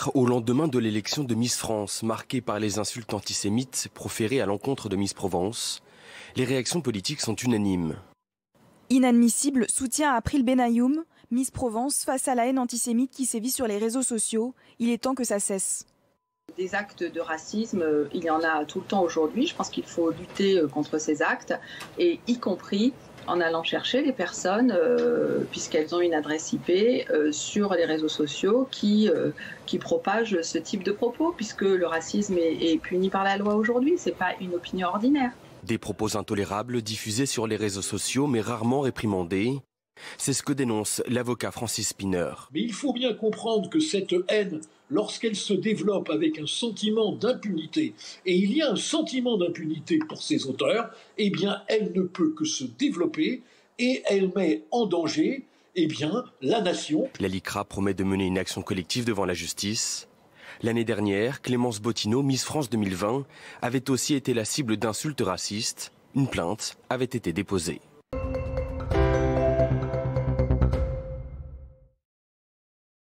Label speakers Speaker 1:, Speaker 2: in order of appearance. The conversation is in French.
Speaker 1: Hier, au lendemain de l'élection de Miss France, marquée par les insultes antisémites proférées à l'encontre de Miss Provence, les réactions politiques sont unanimes.
Speaker 2: Inadmissible, soutien à April Benayoum, Miss Provence, face à la haine antisémite qui sévit sur les réseaux sociaux. Il est temps que ça cesse.
Speaker 3: Des actes de racisme, il y en a tout le temps aujourd'hui. Je pense qu'il faut lutter contre ces actes, et y compris en allant chercher les personnes, puisqu'elles ont une adresse IP, sur les réseaux sociaux qui propagent ce type de propos, puisque le racisme est puni par la loi aujourd'hui, ce n'est pas une opinion ordinaire.
Speaker 1: Des propos intolérables diffusés sur les réseaux sociaux mais rarement réprimandés. C'est ce que dénonce l'avocat Francis Spinner.
Speaker 4: Mais il faut bien comprendre que cette haine, lorsqu'elle se développe avec un sentiment d'impunité, et il y a un sentiment d'impunité pour ses auteurs, eh bien elle ne peut que se développer et elle met en danger la nation.
Speaker 1: La LICRA promet de mener une action collective devant la justice. L'année dernière, Clémence Bottineau, Miss France 2020, avait aussi été la cible d'insultes racistes. Une plainte avait été déposée.